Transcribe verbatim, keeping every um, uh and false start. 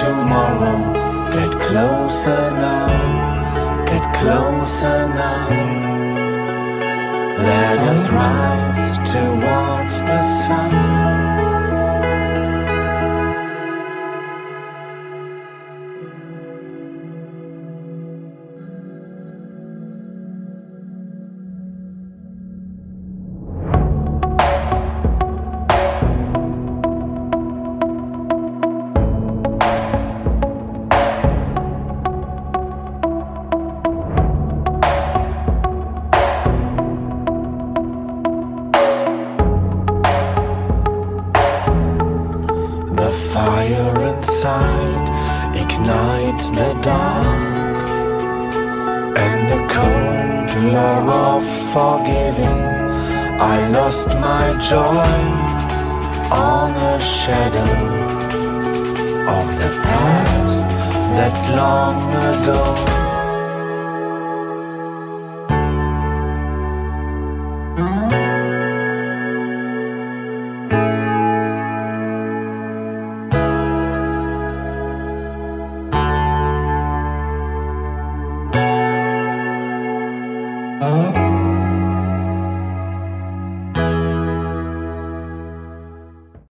tomorrow. Get closer now, get closer now. Let us rise towards the sun. Fire inside ignites the dark, and the cold law of forgiving. I lost my joy on a shadow of the past that's long ago.